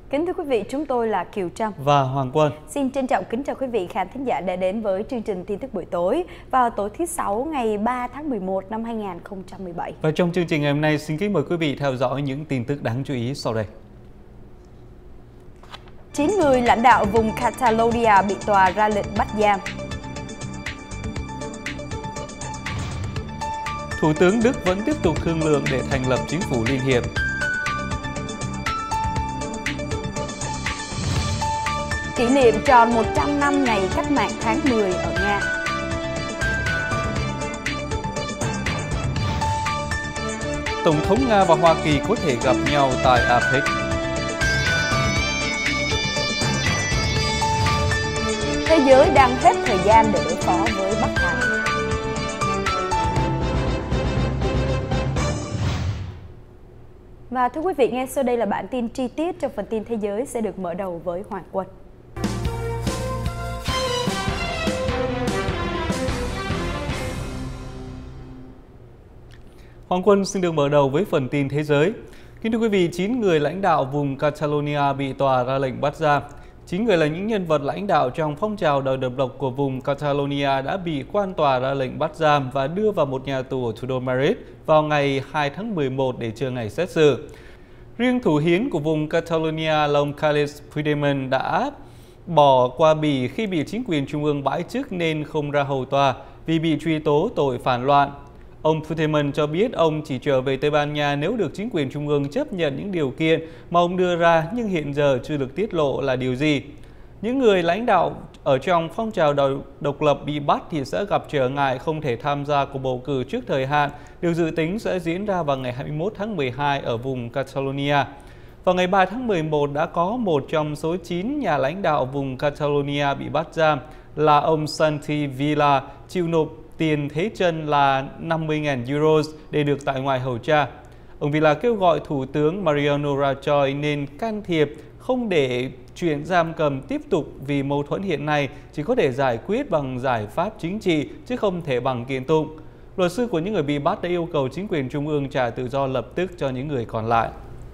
Kính thưa quý vị, chúng tôi là Kiều Trâm và Hoàng Quân. Xin trân trọng kính chào quý vị khán thính giả đã đến với chương trình tin tức buổi tối vào tối thứ Sáu ngày 3 tháng 11 năm 2017. Và trong chương trình ngày hôm nay, xin kính mời quý vị theo dõi những tin tức đáng chú ý sau đây. 9 người lãnh đạo vùng Catalonia bị tòa ra lệnh bắt giam. Thủ tướng Đức vẫn tiếp tục thương lượng để thành lập chính phủ liên hiệp. Kỷ niệm tròn 100 năm ngày cách mạng tháng 10 ở Nga. Tổng thống Nga và Hoa Kỳ có thể gặp nhau tại APEC. Thế giới đang hết thời gian để đối phó với Bắc Hàn. Và thưa quý vị, ngay sau đây là bản tin chi tiết trong phần tin thế giới sẽ được mở đầu với Hoàng Quân. Hoàng Quân xin được mở đầu với phần tin thế giới. Kính thưa quý vị, 9 người lãnh đạo vùng Catalonia bị tòa ra lệnh bắt giam. 9 người là những nhân vật lãnh đạo trong phong trào đòi độc lập của vùng Catalonia đã bị quan tòa ra lệnh bắt giam và đưa vào một nhà tù ở thủ đô Madrid vào ngày 2 tháng 11 để chờ ngày xét xử. Riêng thủ hiến của vùng Catalonia là ông Carles Puigdemont đã bỏ qua Bỉ khi bị chính quyền trung ương bãi chức nên không ra hầu tòa vì bị truy tố tội phản loạn. Ông Puigdemont cho biết ông chỉ trở về Tây Ban Nha nếu được chính quyền trung ương chấp nhận những điều kiện mà ông đưa ra, nhưng hiện giờ chưa được tiết lộ là điều gì. Những người lãnh đạo ở trong phong trào độc lập bị bắt thì sẽ gặp trở ngại không thể tham gia cuộc bầu cử trước thời hạn, được dự tính sẽ diễn ra vào ngày 21 tháng 12 ở vùng Catalonia. Vào ngày 3 tháng 11 đã có một trong số 9 nhà lãnh đạo vùng Catalonia bị bắt giam là ông Santi Vila chịu nộp tiền thế chân là 50.000 euros để được tại ngoại hầu tra. Ông Vila kêu gọi Thủ tướng Mariano Rajoy nên can thiệp không để chuyện giam cầm tiếp tục vì mâu thuẫn hiện nay chỉ có thể giải quyết bằng giải pháp chính trị chứ không thể bằng kiện tụng. Luật sư của những người bị bắt đã yêu cầu chính quyền trung ương trả tự do lập tức cho những người còn lại.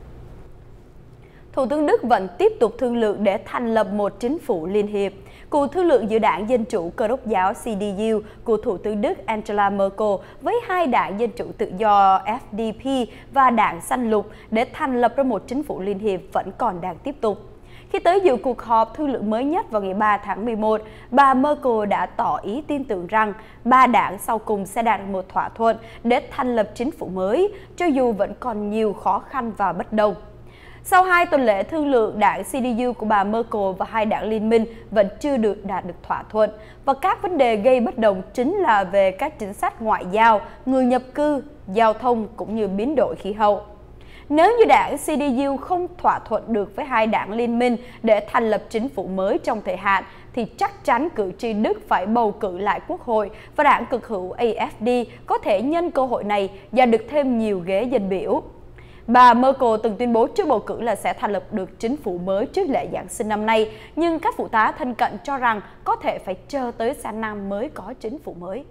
Thủ tướng Đức vẫn tiếp tục thương lượng để thành lập một chính phủ liên hiệp. Cuộc thương lượng giữa đảng Dân chủ Cơ đốc giáo CDU của Thủ tướng Đức Angela Merkel với hai đảng Dân chủ tự do FDP và đảng Xanh lục để thành lập ra một chính phủ liên hiệp vẫn còn đang tiếp tục. Khi tới dự cuộc họp thương lượng mới nhất vào ngày 3 tháng 11, bà Merkel đã tỏ ý tin tưởng rằng ba đảng sau cùng sẽ đạt một thỏa thuận để thành lập chính phủ mới, cho dù vẫn còn nhiều khó khăn và bất đồng. Sau 2 tuần lễ thương lượng, đảng CDU của bà Merkel và hai đảng liên minh vẫn chưa đạt được thỏa thuận, và các vấn đề gây bất đồng chính là về các chính sách ngoại giao, người nhập cư, giao thông cũng như biến đổi khí hậu. Nếu như đảng CDU không thỏa thuận được với hai đảng liên minh để thành lập chính phủ mới trong thời hạn, thì chắc chắn cử tri Đức phải bầu cử lại quốc hội và đảng cực hữu AfD có thể nhân cơ hội này giành được thêm nhiều ghế dân biểu. Bà Merkel từng tuyên bố trước bầu cử là sẽ thành lập được chính phủ mới trước lễ Giáng sinh năm nay, nhưng các phụ tá thân cận cho rằng có thể phải chờ tới sang năm mới có chính phủ mới.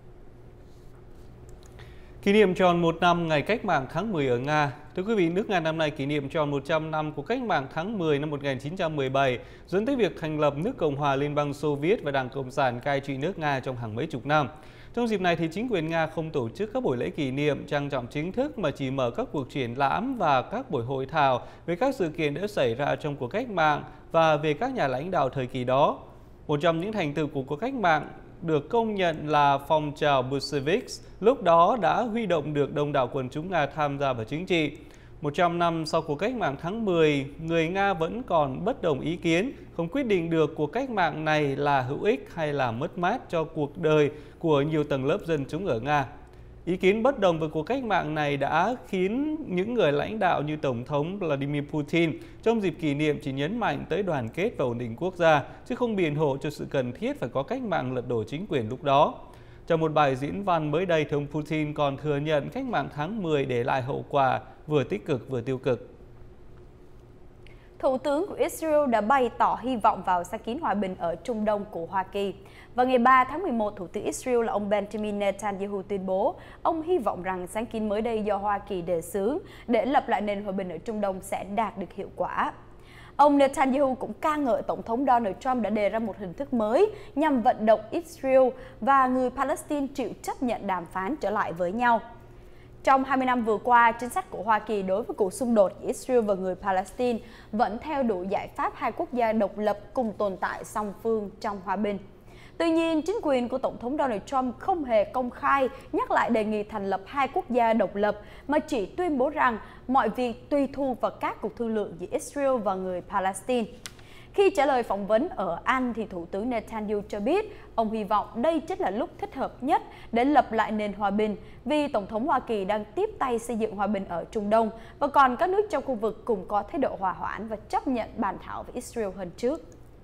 Kỷ niệm tròn 1 năm ngày cách mạng tháng 10 ở Nga. Thưa quý vị, nước Nga năm nay kỷ niệm tròn 100 năm của cách mạng tháng 10 năm 1917, dẫn tới việc thành lập nước Cộng hòa Liên bang Xô Viết và Đảng Cộng sản cai trị nước Nga trong hàng mấy chục năm. Trong dịp này thì chính quyền Nga không tổ chức các buổi lễ kỷ niệm trang trọng chính thức mà chỉ mở các cuộc triển lãm và các buổi hội thảo về các sự kiện đã xảy ra trong cuộc cách mạng và về các nhà lãnh đạo thời kỳ đó. Một trong những thành tựu của cuộc cách mạng được công nhận là phong trào Bolsheviks lúc đó đã huy động được đông đảo quần chúng Nga tham gia vào chính trị. 100 năm sau cuộc cách mạng tháng 10, người Nga vẫn còn bất đồng ý kiến, không quyết định được cuộc cách mạng này là hữu ích hay là mất mát cho cuộc đời của nhiều tầng lớp dân chúng ở Nga. Ý kiến bất đồng về cuộc cách mạng này đã khiến những người lãnh đạo như Tổng thống Vladimir Putin trong dịp kỷ niệm chỉ nhấn mạnh tới đoàn kết và ổn định quốc gia, chứ không biện hộ cho sự cần thiết phải có cách mạng lật đổ chính quyền lúc đó. Trong một bài diễn văn mới đây, ông Putin còn thừa nhận cách mạng tháng 10 để lại hậu quả vừa tích cực vừa tiêu cực. Thủ tướng của Israel đã bày tỏ hy vọng vào sáng kiến hòa bình ở Trung Đông của Hoa Kỳ. Vào ngày 3 tháng 11, Thủ tướng Israel là ông Benjamin Netanyahu tuyên bố ông hy vọng rằng sáng kiến mới đây do Hoa Kỳ đề xướng để lập lại nền hòa bình ở Trung Đông sẽ đạt được hiệu quả. Ông Netanyahu cũng ca ngợi Tổng thống Donald Trump đã đề ra một hình thức mới nhằm vận động Israel và người Palestine chịu chấp nhận đàm phán trở lại với nhau. Trong 20 năm vừa qua, chính sách của Hoa Kỳ đối với cuộc xung đột giữa Israel và người Palestine vẫn theo đuổi giải pháp hai quốc gia độc lập cùng tồn tại song phương trong hòa bình. Tuy nhiên, chính quyền của Tổng thống Donald Trump không hề công khai nhắc lại đề nghị thành lập hai quốc gia độc lập, mà chỉ tuyên bố rằng mọi việc tùy thuộc vào các cuộc thương lượng giữa Israel và người Palestine. Khi trả lời phỏng vấn ở Anh, thì Thủ tướng Netanyahu cho biết ông hy vọng đây chính là lúc thích hợp nhất để lập lại nền hòa bình, vì Tổng thống Hoa Kỳ đang tiếp tay xây dựng hòa bình ở Trung Đông và còn các nước trong khu vực cùng có thái độ hòa hoãn và chấp nhận bàn thảo với Israel hơn trước.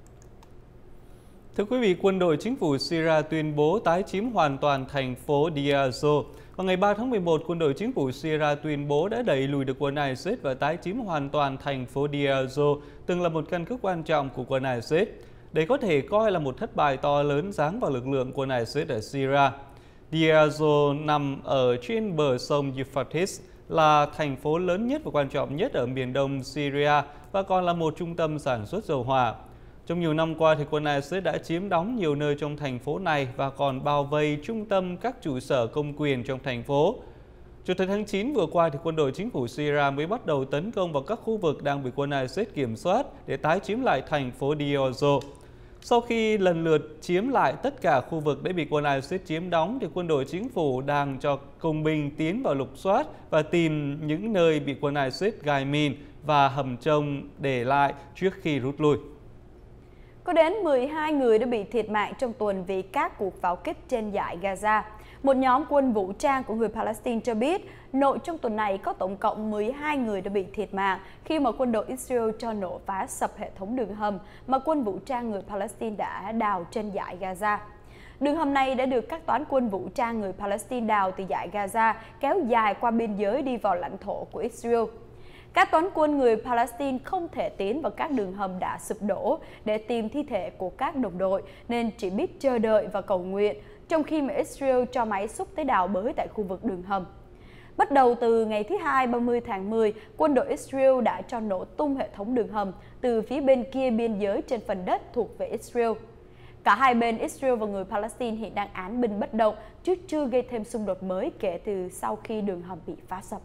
Thưa quý vị, quân đội chính phủ Syria tuyên bố tái chiếm hoàn toàn thành phố Deir ez-Zor. Vào ngày 3 tháng 11, quân đội chính phủ Syria tuyên bố đã đẩy lùi được quân ISIS và tái chiếm hoàn toàn thành phố Deir ez-Zor, từng là một căn cứ quan trọng của quân ISIS. Đây có thể coi là một thất bại to lớn giáng vào lực lượng quân ISIS ở Syria. Deir ez-Zor nằm ở trên bờ sông Euphrates, là thành phố lớn nhất và quan trọng nhất ở miền đông Syria và còn là một trung tâm sản xuất dầu hỏa. Trong nhiều năm qua, thì quân ISIS đã chiếm đóng nhiều nơi trong thành phố này và còn bao vây trung tâm các trụ sở công quyền trong thành phố. Cho tới tháng 9 vừa qua, thì quân đội chính phủ Syria mới bắt đầu tấn công vào các khu vực đang bị quân ISIS kiểm soát để tái chiếm lại thành phố Deir ez-Zor. Sau khi lần lượt chiếm lại tất cả khu vực đã bị quân ISIS chiếm đóng, thì quân đội chính phủ đang cho công binh tiến vào lục soát và tìm những nơi bị quân ISIS gài mìn và hầm trông để lại trước khi rút lui. Có đến 12 người đã bị thiệt mạng trong tuần vì các cuộc pháo kích trên dải Gaza. Một nhóm quân vũ trang của người Palestine cho biết, nội trong tuần này có tổng cộng 12 người đã bị thiệt mạng khi mà quân đội Israel cho nổ phá sập hệ thống đường hầm mà quân vũ trang người Palestine đã đào trên dải Gaza. Đường hầm này đã được các toán quân vũ trang người Palestine đào từ dải Gaza kéo dài qua biên giới đi vào lãnh thổ của Israel. Các toán quân người Palestine không thể tiến vào các đường hầm đã sụp đổ để tìm thi thể của các đồng đội, nên chỉ biết chờ đợi và cầu nguyện, trong khi mà Israel cho máy xúc tới đào bới tại khu vực đường hầm. Bắt đầu từ ngày thứ Hai 30 tháng 10, quân đội Israel đã cho nổ tung hệ thống đường hầm từ phía bên kia biên giới trên phần đất thuộc về Israel. Cả hai bên Israel và người Palestine hiện đang án binh bất động, chứ chưa gây thêm xung đột mới kể từ sau khi đường hầm bị phá sập.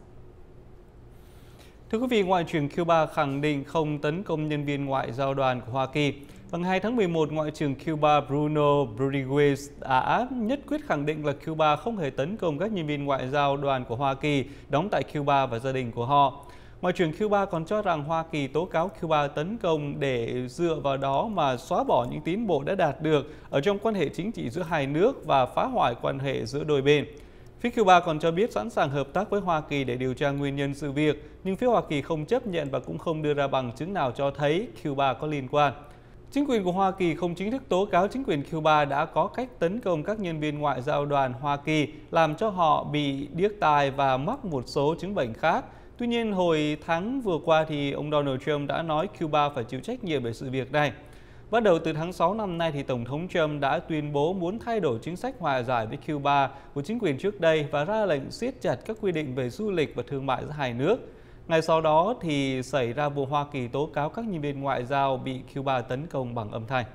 Thưa quý vị, Ngoại trưởng Cuba khẳng định không tấn công nhân viên ngoại giao đoàn của Hoa Kỳ. Vào ngày 2 tháng 11, Ngoại trưởng Cuba Bruno Rodriguez đã nhất quyết khẳng định là Cuba không hề tấn công các nhân viên ngoại giao đoàn của Hoa Kỳ đóng tại Cuba và gia đình của họ. Ngoại trưởng Cuba còn cho rằng Hoa Kỳ tố cáo Cuba tấn công để dựa vào đó mà xóa bỏ những tiến bộ đã đạt được ở trong quan hệ chính trị giữa hai nước và phá hoại quan hệ giữa đôi bên. Phía Cuba còn cho biết sẵn sàng hợp tác với Hoa Kỳ để điều tra nguyên nhân sự việc, nhưng phía Hoa Kỳ không chấp nhận và cũng không đưa ra bằng chứng nào cho thấy Cuba có liên quan. Chính quyền của Hoa Kỳ không chính thức tố cáo chính quyền Cuba đã có cách tấn công các nhân viên ngoại giao đoàn Hoa Kỳ, làm cho họ bị điếc tai và mắc một số chứng bệnh khác. Tuy nhiên, hồi tháng vừa qua thì ông Donald Trump đã nói Cuba phải chịu trách nhiệm về sự việc này. Bắt đầu từ tháng 6 năm nay, thì Tổng thống Trump đã tuyên bố muốn thay đổi chính sách hòa giải với Cuba của chính quyền trước đây và ra lệnh siết chặt các quy định về du lịch và thương mại giữa hai nước. Ngay sau đó thì xảy ra vụ Hoa Kỳ tố cáo các nhân viên ngoại giao bị Cuba tấn công bằng âm thanh.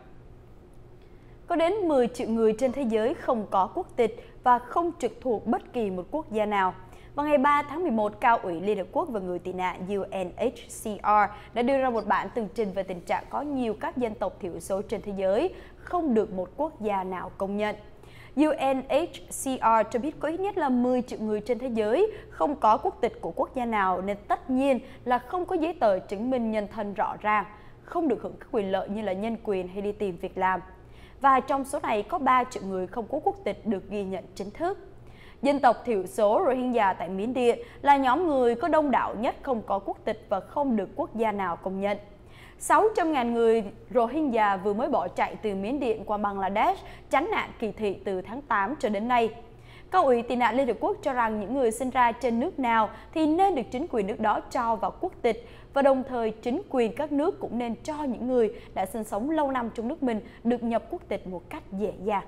Có đến 10 triệu người trên thế giới không có quốc tịch và không trực thuộc bất kỳ một quốc gia nào. Vào ngày 3 tháng 11, Cao ủy Liên Hợp Quốc về người tị nạn UNHCR đã đưa ra một bản tường trình về tình trạng có nhiều các dân tộc thiểu số trên thế giới không được một quốc gia nào công nhận. UNHCR cho biết có ít nhất là 10 triệu người trên thế giới không có quốc tịch của quốc gia nào, nên tất nhiên là không có giấy tờ chứng minh nhân thân rõ ràng, không được hưởng các quyền lợi như là nhân quyền hay đi tìm việc làm. Và trong số này có 3 triệu người không có quốc tịch được ghi nhận chính thức. Dân tộc thiểu số Rohingya tại Miến Điện là nhóm người có đông đảo nhất không có quốc tịch và không được quốc gia nào công nhận. 600.000 người Rohingya vừa mới bỏ chạy từ Miến Điện qua Bangladesh tránh nạn kỳ thị từ tháng 8 cho đến nay. Cao ủy tị nạn Liên Hợp Quốc cho rằng những người sinh ra trên nước nào thì nên được chính quyền nước đó cho vào quốc tịch, và đồng thời chính quyền các nước cũng nên cho những người đã sinh sống lâu năm trong nước mình được nhập quốc tịch một cách dễ dàng.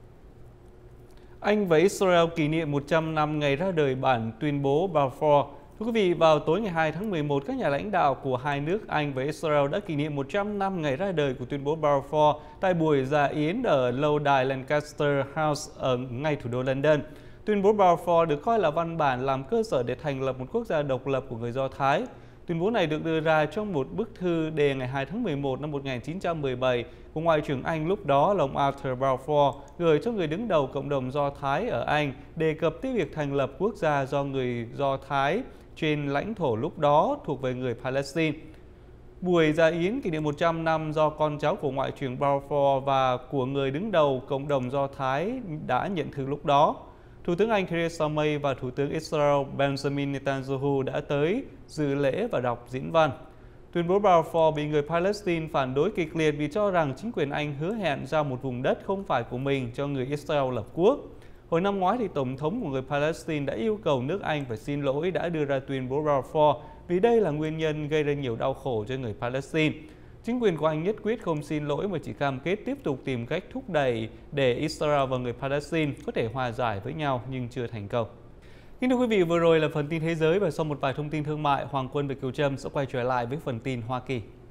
Anh và Israel kỷ niệm 100 năm ngày ra đời bản tuyên bố Balfour. Thưa quý vị, vào tối ngày 2 tháng 11, các nhà lãnh đạo của hai nước Anh và Israel đã kỷ niệm 100 năm ngày ra đời của tuyên bố Balfour tại buổi dạ yến ở lâu đài Lancaster House ở ngay thủ đô London. Tuyên bố Balfour được coi là văn bản làm cơ sở để thành lập một quốc gia độc lập của người Do Thái. Tuyên bố này được đưa ra trong một bức thư đề ngày 2 tháng 11 năm 1917 của Ngoại trưởng Anh lúc đó là ông Arthur Balfour gửi cho người đứng đầu cộng đồng Do Thái ở Anh, đề cập tới việc thành lập quốc gia do người Do Thái trên lãnh thổ lúc đó thuộc về người Palestine. Buổi dạ yến kỷ niệm 100 năm do con cháu của Ngoại trưởng Balfour và của người đứng đầu cộng đồng Do Thái đã nhận thư lúc đó. Thủ tướng Anh Theresa May và Thủ tướng Israel Benjamin Netanyahu đã tới dự lễ và đọc diễn văn. Tuyên bố Balfour bị người Palestine phản đối kịch liệt vì cho rằng chính quyền Anh hứa hẹn giao một vùng đất không phải của mình cho người Israel lập quốc. Hồi năm ngoái, thì Tổng thống của người Palestine đã yêu cầu nước Anh phải xin lỗi đã đưa ra tuyên bố Balfour vì đây là nguyên nhân gây ra nhiều đau khổ cho người Palestine. Chính quyền của Anh nhất quyết không xin lỗi mà chỉ cam kết tiếp tục tìm cách thúc đẩy để Israel và người Palestine có thể hòa giải với nhau nhưng chưa thành công. Kính thưa quý vị, vừa rồi là phần tin thế giới và sau một vài thông tin thương mại, Hoàng Quân và Kiều Trâm sẽ quay trở lại với phần tin Hoa Kỳ.